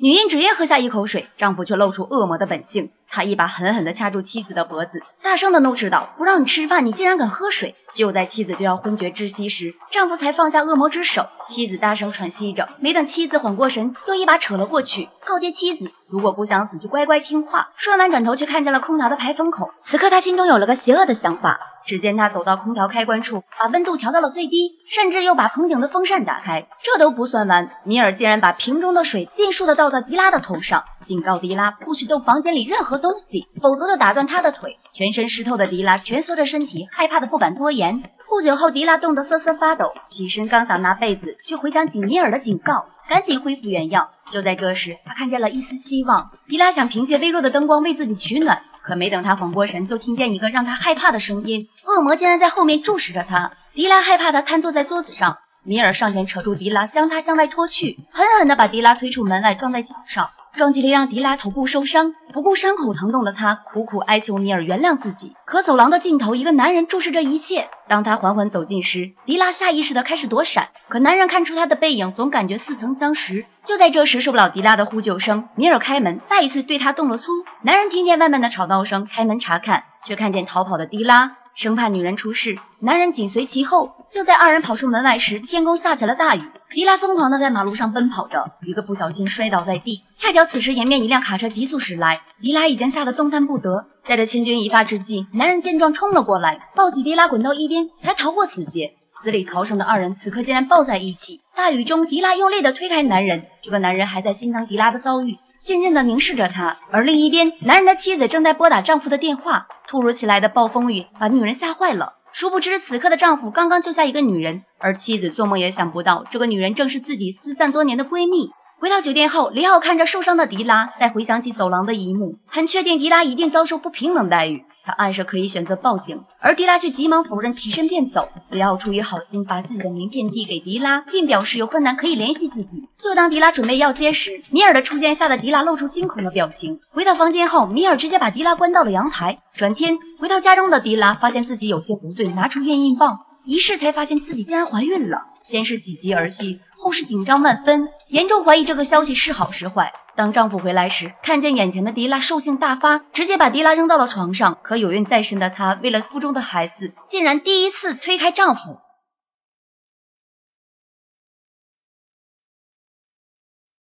女人只愿喝下一口水，丈夫却露出恶魔的本性。他一把狠狠地掐住妻子的脖子，大声地怒斥道：“不让你吃饭，你竟然敢喝水！”就在妻子就要昏厥窒息时，丈夫才放下恶魔之手。妻子大声喘息着，没等妻子缓过神，又一把扯了过去，告诫妻子如果不想死就乖乖听话。说完转头却看见了空调的排风口，此刻他心中有了个邪恶的想法。只见他走到空调开关处，把温度调到了最低，甚至又把棚顶的风扇打开。这都不算完，米尔竟然把瓶中的水尽数地倒到迪拉的头上，警告迪拉不许动房间里任何东西，否则就打断他的腿。全身湿透的迪拉蜷缩着身体，害怕的不敢多言。不久后，迪拉冻得瑟瑟发抖，起身刚想拿被子，却回想起米尔的警告，赶紧恢复原样。就在这时，他看见了一丝希望。迪拉想凭借微弱的灯光为自己取暖，可没等他缓过神，就听见一个让他害怕的声音，恶魔竟然在后面注视着他。迪拉害怕他瘫坐在桌子上，米尔上前扯住迪拉，将他向外拖去，狠狠地把迪拉推出门外，撞在脚上。撞击力让迪拉头部受伤，不顾伤口疼痛的他苦苦哀求米尔原谅自己。可走廊的尽头，一个男人注视着一切。当他缓缓走近时，迪拉下意识地开始躲闪，可男人看出他的背影，总感觉似曾相识。就在这时，受不了迪拉的呼救声，米尔开门，再一次对他动了粗。男人听见外面的吵闹声，开门查看，却看见逃跑的迪拉。生怕女人出事，男人紧随其后。就在二人跑出门外时，天空下起了大雨。迪拉疯狂地在马路上奔跑着，一个不小心摔倒在地。恰巧此时迎面一辆卡车急速驶来，迪拉已经吓得动弹不得。在这千钧一发之际，男人见状冲了过来，抱起迪拉滚到一边，才逃过此劫。死里逃生的二人此刻竟然抱在一起。大雨中，迪拉用力地推开男人，这个男人还在心疼迪拉的遭遇，静静地凝视着他。而另一边，男人的妻子正在拨打丈夫的电话。突如其来的暴风雨把女人吓坏了，殊不知此刻的丈夫刚刚救下一个女人，而妻子做梦也想不到这个女人正是自己失散多年的闺蜜。回到酒店后，里奥看着受伤的迪拉，再回想起走廊的一幕，很确定迪拉一定遭受不平等待遇。他暗示可以选择报警，而迪拉却急忙否认，起身便走。里奥出于好心，把自己的名片递给迪拉，并表示有困难可以联系自己。就当迪拉准备要接时，米尔的出现吓得迪拉露出惊恐的表情。回到房间后，米尔直接把迪拉关到了阳台。转天回到家中的迪拉发现自己有些不对，拿出验孕棒一试，才发现自己竟然怀孕了。先是喜极而泣，后是紧张万分，严重怀疑这个消息是好是坏。当丈夫回来时，看见眼前的迪拉兽性大发，直接把迪拉扔到了床上。可有孕在身的她，为了腹中的孩子，竟然第一次推开丈夫，